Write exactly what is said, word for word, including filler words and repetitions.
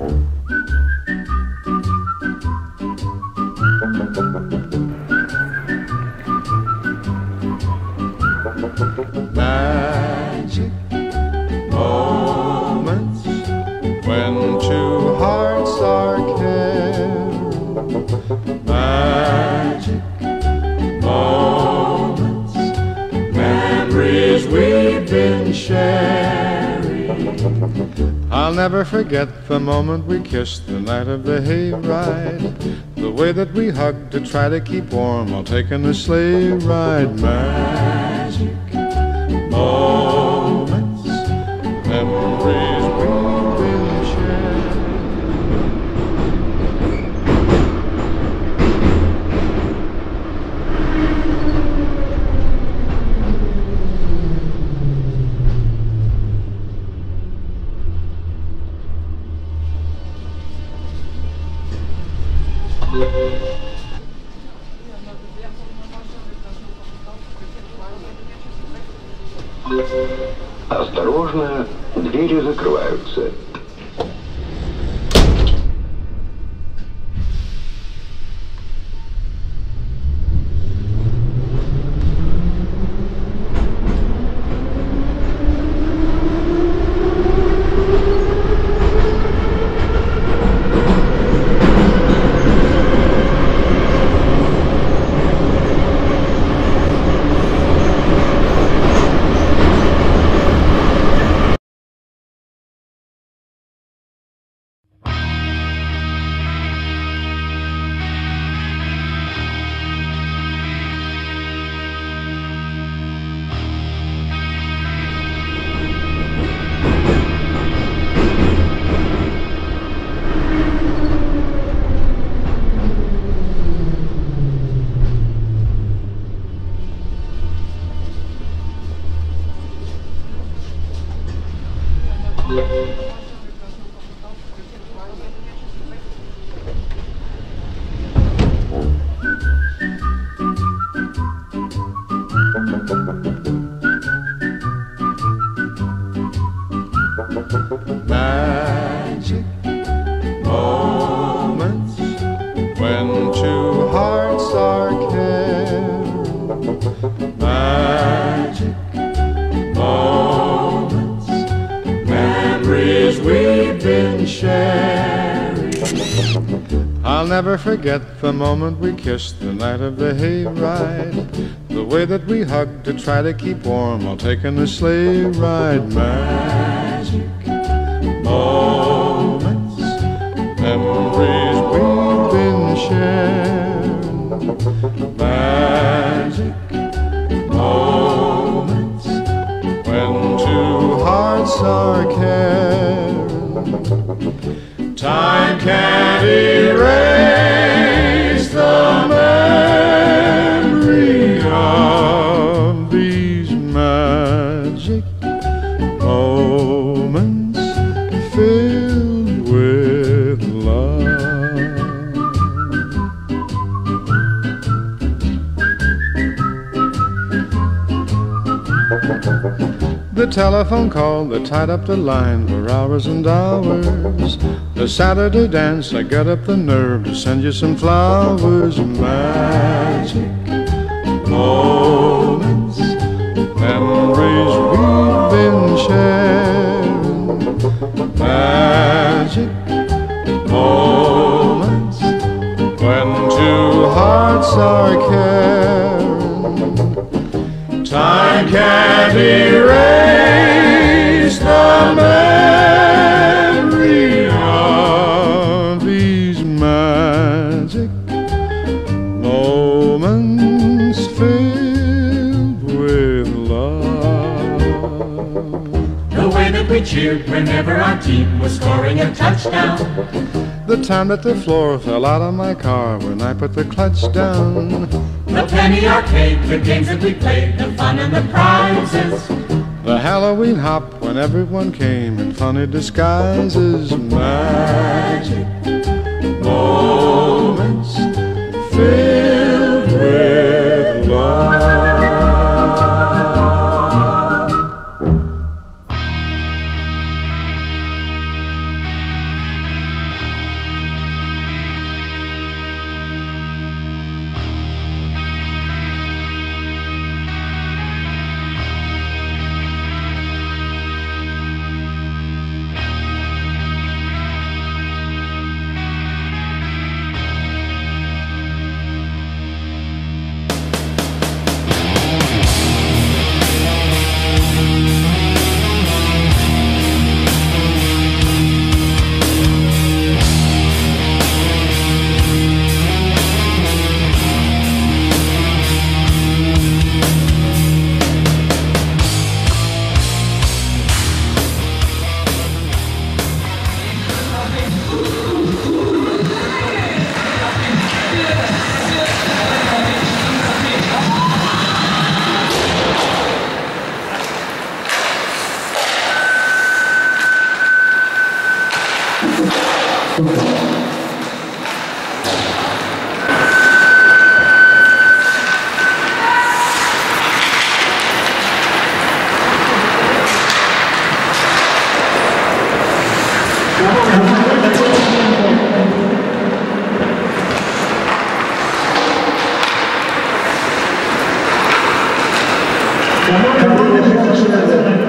Magic moments when two hearts are caring. Magic moments, memories we've been sharing. I'll never forget the moment we kissed the night of the hayride, the way that we hugged to try to keep warm while taking a sleigh ride. Magic moments, memories we've been sharing. Осторожно, двери закрываются. Magic moments when two hearts are caring. Magic moments, memories we've been sharing. I'll never forget the moment we kissed the night of the hayride, the way that we hugged to try to keep warm while taking a sleigh ride. Magic moments, memories we've been sharing. Magic moments when two hearts are caring. Time can't erase the memory of these magic moments filled with love. The telephone call that tied up the line for hours and hours. The Saturday dance, I got up the nerve to send you some flowers. Magic moments, memories we've been sharing. Magic moments when two hearts are caring. Time can't erase the memory of these magic moments filled with love. The way that we cheered whenever our team was scoring a touchdown. The time that the floor fell out of my car when I put the clutch down. The penny arcade, the games that we played, the fun and the prizes. The Halloween hop when everyone came in funny disguises. Magic moments filled with love. Шановні пані,